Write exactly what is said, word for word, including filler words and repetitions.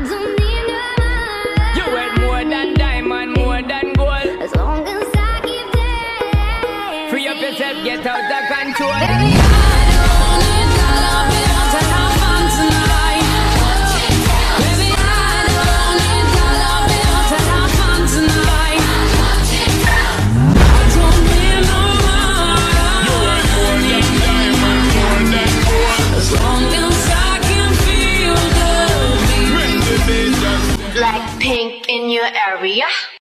don't need no more. You worth more than diamond, more than gold. As long as I keep dancing. Free up yourself, get out of control. Baby, I don't need dollar bills to have fun tonight. Baby, I don't need dollar bills to have fun tonight. I don't need no more. You worth more than diamond, more than gold. As long as I can feel the beat. When the beat just Blackpink in your area.